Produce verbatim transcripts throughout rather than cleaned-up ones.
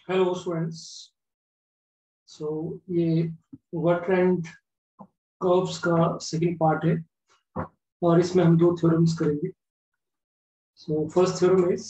Hello students. So ये Bertrand curves का second part है और इसमें हम दो थ्योरम्स करेंगे। So first theorem is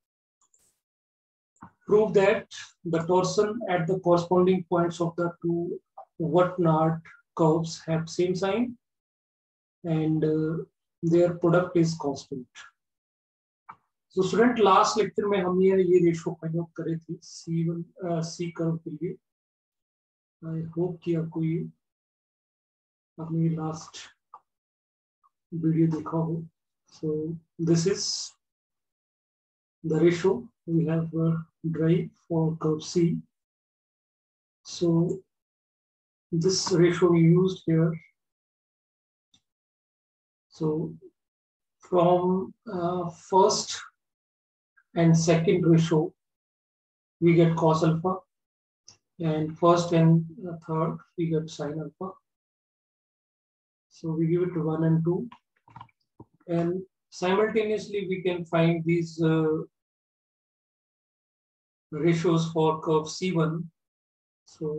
prove that the torsion at the corresponding points of the two Watt-Nard curves have same sign and uh, their product is constant. So student last lecture में हमने ये ratio find out करे थे सी one C curve के लिए। I hope कि आपको ये आपने लास्ट वीडियो देखा हो। So this is the ratio we have uh, derived for curve C. So this ratio we used here. So from uh, first and second ratio we get cos alpha, and first and uh, third we get sin alpha. So we give it one and two, and simultaneously we can find these uh, ratios for curve C one. So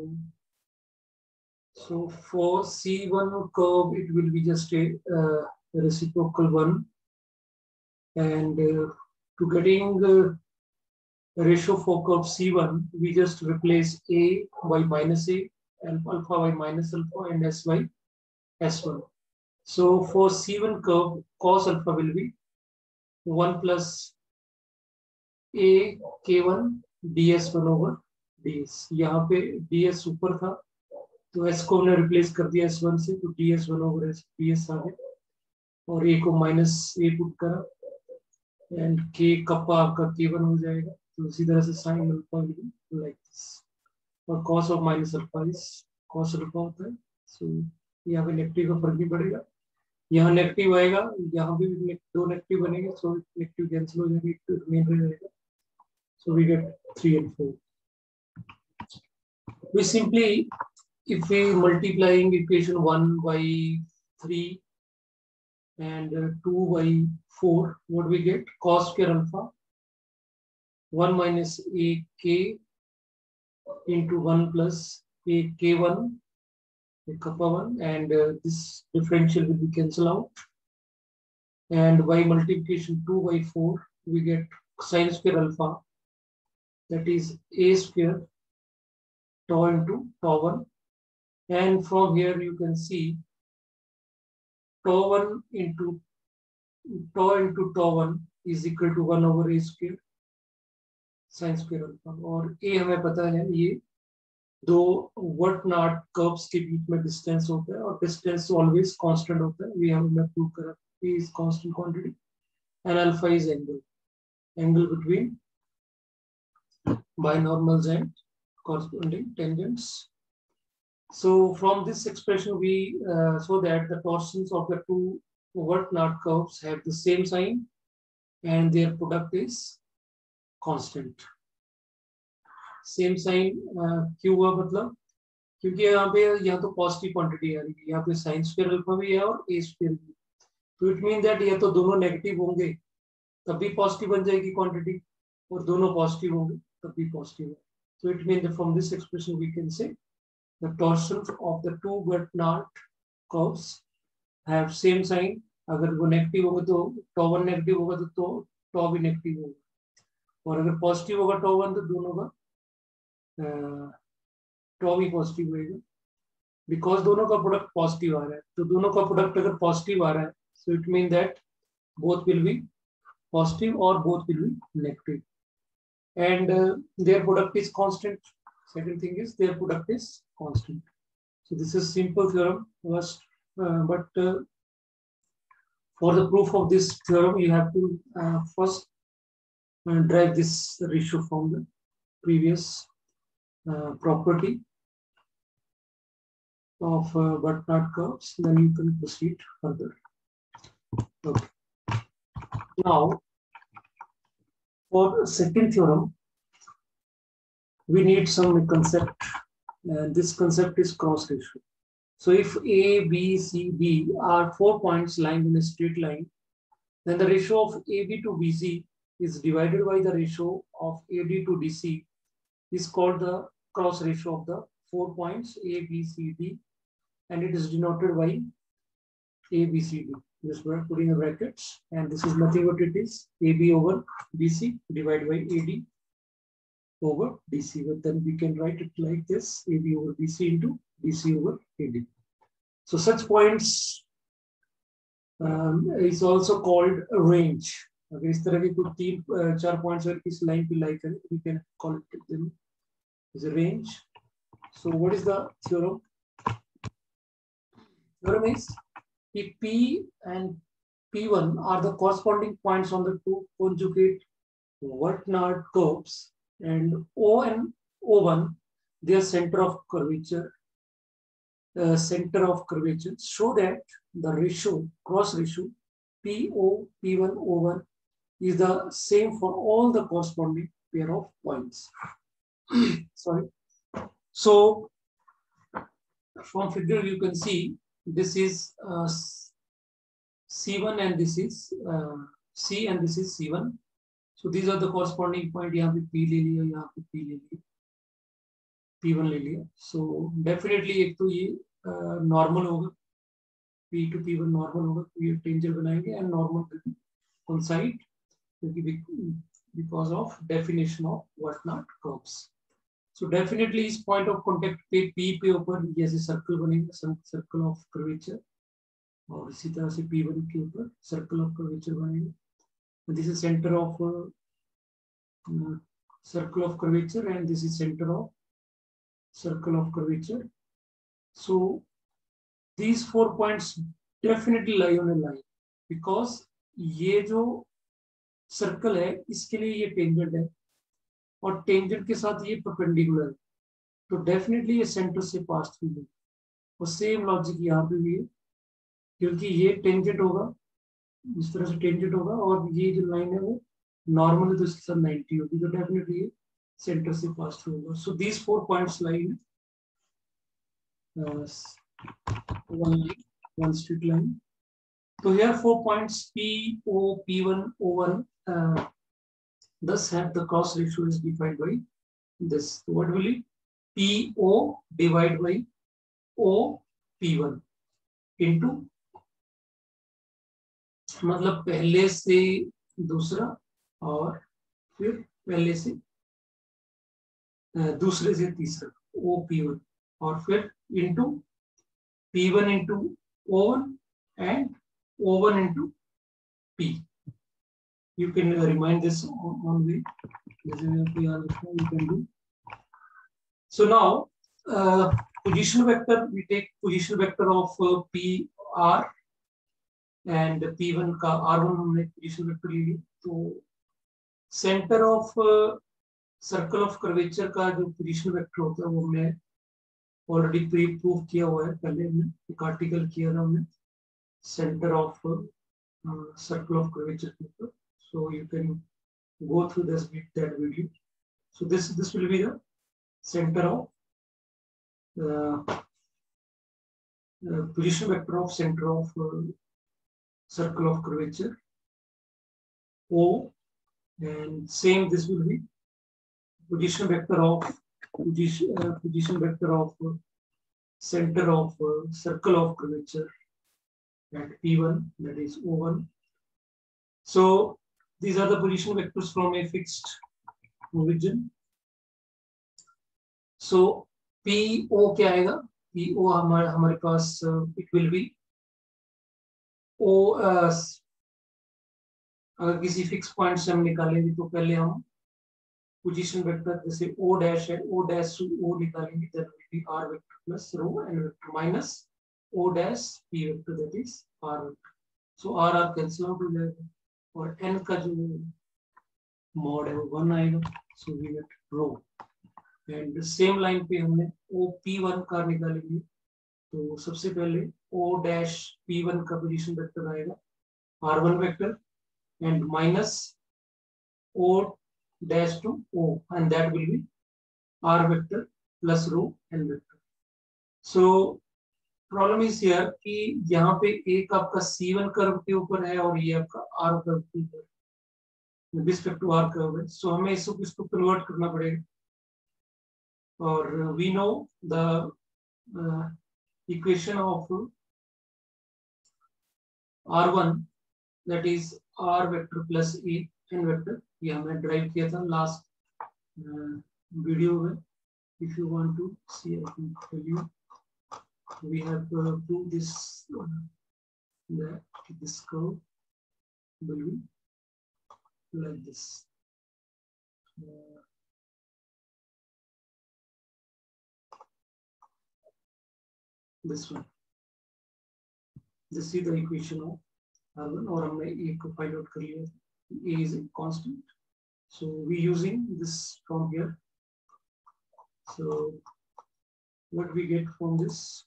so for C one curve it will be just a uh, reciprocal one, and uh, to getting the ratio for curve C one we just replace a by minus a and alpha by minus alpha and s by s one. So for C one curve cos alpha will be one plus a k one ds one over ds. यहाँ पे ds ऊपर था तो s को हमने replace कर दिया s one से, तो ds one over s ds आ गया और a को माइनस a पुट करा एंड k कप्पा आपका k one हो जाएगा। तो इसी तरह से sin alpha will be like this, और cos of minus alpha is cos alpha होता है। सो यहाँ पे नेगेटिव का फर्क भी पड़ेगा, यहाँ नेगेटिव आएगा, यहाँ भी दो नेगेटिव बनेंगे, सो नेगेटिव कैंसिल हो जाएगा, एक रिमेन रह जाएगा। So we get three and four. We simply, if we multiplying equation one by three and uh, two by four, what we get? Cos square alpha one minus a k into one plus a k one, a kappa one, and uh, this differential will be cancelled out. And by multiplication two by four, we get sin square alpha, that is a square tau into tau one. And from here you can see tau one into tau into tau one is equal to one over a square sin square alpha, और a हमें पता है ये दो Watt-Nard curves के बीच में distance होता है और डिस्टेंस ऑलवेज कांस्टेंट होता है। वी हैव प्रूव करा a is constant quantity and alpha is angle angle between binormals and corresponding tangents. So from this expression we uh, show that the torsions of the two Watt-Nard curves have the same sign and their product is constant. Same sign क्यों हुआ, मतलब क्योंकि यहाँ पे यहाँ तो positive quantity आ रही है, यहाँ पे साइन स्क्वायर अल्फा भी है और ए स्क्वायर भी, तो इट मीन दैट या तो दोनों नेगेटिव होंगे तब भी पॉजिटिव बन जाएगी क्वांटिटी, और दोनों पॉजिटिव होंगे तब भी पॉजिटिव है। तो it mean that from this expression we can say the torsion of the two Watt-Nard curves have same sign. अगर वो नेगेटिव होगा तो टॉ वन नेगेटिव होगा तो टॉ भी नेगेटिव होगा, और अगर पॉजिटिव होगा टॉ वन तो दोनों का टॉ भी पॉजिटिव होएगा, बिकॉज दोनों का प्रोडक्ट पॉजिटिव आ रहा है। तो दोनों का प्रोडक्ट अगर पॉजिटिव आ रहा है so it mean that both will be positive और both will be negative, and their product is constant. Second thing is their product is constant. So this is simple theorem first, but for the proof of this theorem you have to uh, first uh, derive this ratio from the previous uh, property of uh, Watt-Nard curves, then you can proceed further. Okay. Now for the second theorem we need some concept, and uh, this concept is cross ratio. So if A, B, C, D are four points lying in a straight line, then the ratio of A B to B C is divided by the ratio of A D to D C is called the cross ratio of the four points A, B, C, D, and it is denoted by A, B, C, D. Just putting in brackets, and this is nothing but it is A B over B C divided by A D over D C. But then we can write it like this: A B over B C into D C over A D. So such points um, is also called a range. अगर इस तरह के कुछ तीन चार points अगर किस line पे लाई करें, we can call it them as a range. So what is the theorem? Theorem is if P and P one are the corresponding points on the two conjugate Wurtnard curves, and O and O one their center of curvature, uh, center of curvature, show that the ratio, cross ratio P O P one O one is the same for all the corresponding pair of points. Sorry. So from figure you can see this is uh, C one and this is uh, C and this is C one. So these are the corresponding point. यहाँ पे P ले लिया, यहाँ पे P ले लिया, P one ले लिया. So definitely एक तो ये uh, normal होगा, P to P one normal होगा, तो ये tangent बनाएंगे and normal will be on side क्योंकि because of definition of Wurtnard curves. So definitely इस point of contact पे P पे ऊपर जैसे circle बनेगा, circle of curvature, और इसी तरह से P one के ऊपर circle of curvature बनेगा. This is center of uh, uh, circle of curvature, and this is center of circle of curvature. So these four points definitely lie on a line because ये जो circle है इसके लिए ये tangent है और tangent के साथ ये परपेंडिकुलर है, तो डेफिनेटली ये सेंटर से पास थ्रू है. और सेम लॉजिक यहाँ पे भी है क्योंकि ये टेंजेंट होगा, इस तरह से टेंजेंट होगा और ये जो लाइन है वो नॉर्मल है तो इसके साथ नाइंटी होगी, तो डेफिनेटली ये सेंटर से पास थ्रू होगा. So these four points line one line one straight line. So here four points P, O, P one, O one, uh, thus have the cross ratio is defined by this. So what will it? P O divided by O P one into, मतलब पहले से दूसरा और फिर पहले से दूसरे से तीसरा O P one और फिर into P one into O one and O one into P. You can uh, remind this on, on way. You can do. So now, uh, position vector, we take position vector of uh, P R and P one का R one हमने position vector ले लिया. तो center of uh, circle of curvature का जो position vector होता है वो हमने already pre proof किया हुआ है, पहले हमने एक article किया था हमने center of uh, circle of curvature paper. So you can go through this that video. So this this will be the center of uh, uh, position vector of center of uh, circle of curvature O, and same this will be position vector of position uh, position vector of uh, center of uh, circle of curvature at P one, that is O one. So these are the position vectors from a fixed origin. So P O क्या आएगा? P O हमारे हमारे पास uh, it will be O. uh, अगर किसी fix point से हम निकालेंगे तो पहले हम पोजीशन वेक्टर जैसे O डैश है, O डैश टू O निकालेंगे, then will be R vector plus rho and vector minus O dash P vector, that is R vector. So R R cancel out हो जाएगा और N का जो mod है वो one आएगा. So we get rho. And same line पे हमने O P one का निकालेंगे तो सबसे पहले O dash P one का पोजीशन वेक्टर आएगा R one vector and minus O dash to O, and that will be R vector plus rho and vector. So problem is here कि यहाँ पे एक आपका C one कर्व के ऊपर है और ये आपका R कर्व के ऊपर रिस्पेक्ट टू R कर्व है. सो हमें इसको इसको कन्वर्ट करना पड़ेगा. or we know the uh, equation of R one, that is R vector plus A n vector. ये हमने ड्राइव किया था लास्ट वीडियो में. If you want to see, I can tell you. We have uh, proved this uh, that this curve will be like this. Uh, this one. This is the equation of R one, और हमने A को find out कर लिया. A is a constant, so we using this from here. So what we get from this?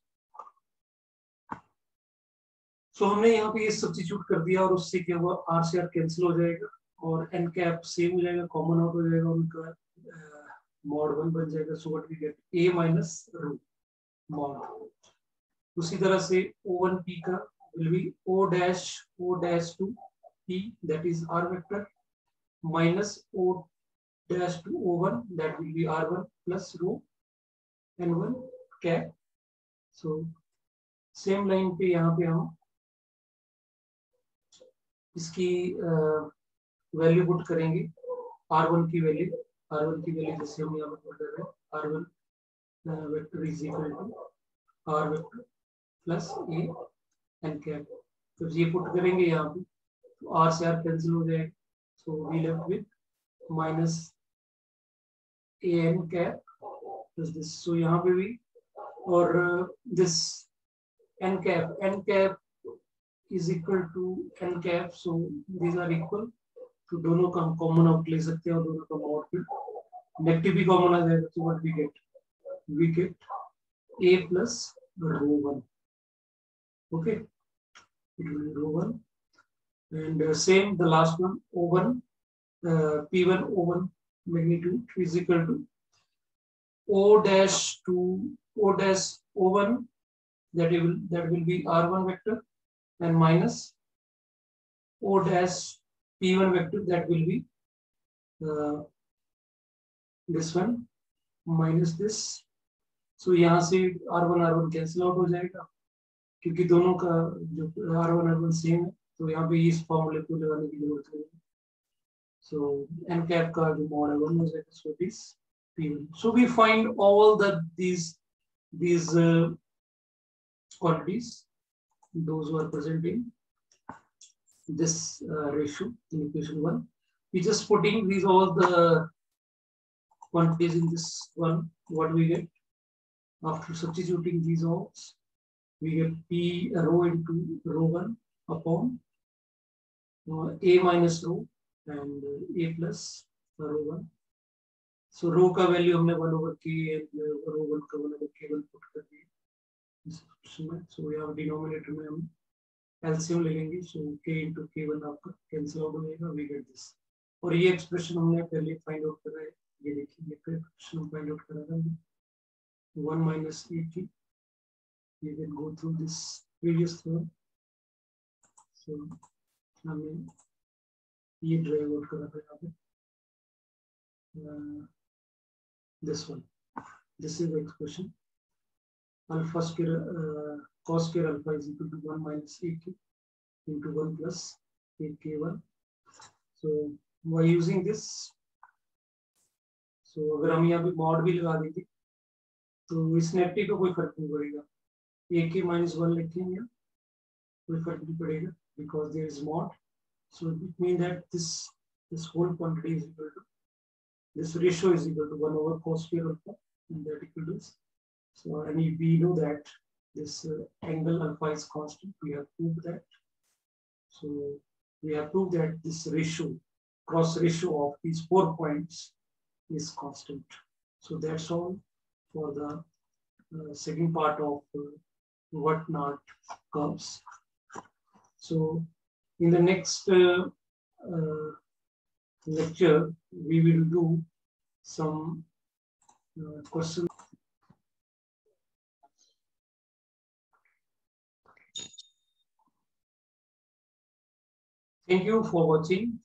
So हमने यहाँ पे ये substitute कर दिया और उससे क्या हुआ, R से R कैंसिल हो जाएगा और n कैप सेम हो जाएगा, कॉमन आउट हो जाएगा, उनका मॉड वन बन जाएगा. So what we get A minus rho mod. उसी तरह से O वन P का will be O dash O dash to P, that is R vector, minus O dash to O one, that will be R one plus rho n one cap. So same line पे यहाँ पे हम इसकी value put करेंगे. R one की value R one की value जैसे हम यहाँ पे पुट कर रहे हैं, R one vector is equal to R vector plus A n cap. तो ये पुट करेंगे यहाँ पे तो R से R कैंसिल हो जाएगा. So we left with minus A n cap plus this. So यहाँ पे भी और this n cap n cap is equal to n cap, so these are equal. तो दोनों का हम कॉमन आउट ले सकते हैं और दोनों का मॉड फिर नेगेटिव भी कॉमन आ जाएगा. तो what we get, we get A plus rho one. Okay, it will be rho one. And uh, same the last one, O one uh, P one O one magnitude is equal to O dash to O dash O one, that will that will be R one vector, and minus O dash P one vector, that will be uh, this one minus this. So यहाँ से R one R one cancel out हो जाएगा क्योंकि दोनों का जो R one R one same है. तो यहाँ पे इस फॉर्मूले को लगाने की जरूरत नहीं है. So n cap का जो मॉड है वन हो जाएगा. So this P one. So we find all the these these uh, quantities, those who are present in this uh, ratio in equation one. We just putting these all the quantities in this one. What we get after substituting these all, we get P rho into rho one upon uh, A minus rho and uh, A plus rho one. So rho का value हमने one over K and uh, rho one का one over K one put कर दिया. So we have denominator में हम L C M ले लेंगे. So K into K one आपका cancel out हो जाएगा. We get this. और ये expression हमने पहले find out करा है. ये देखिए ये expression हम find out करा था. one minus A T. We can go through this previous theorem. So हमें ये drive out करा था यहाँ पे. Uh, this one. This is the expression. Alpha square uh, cos square alpha is equal to one minus A K into one plus A K one. So by using this, so अगर हम यहाँ पे mod भी लगा देंगे तो इस negative का कोई फर्क नहीं पड़ेगा. A K minus one लिखेंगे कोई फर्क नहीं पड़ेगा because there is mod. So it means that this this whole quantity is equal to, this ratio is equal to one over cos square alpha, and that equal to this. So and we know that this uh, angle alpha is constant. We have proved that. So we have proved that this ratio, cross ratio of these four points is constant. So that's all for the uh, second part of uh, what not curves. So in the next uh, uh, lecture, we will do some uh, questions. Thank you for watching.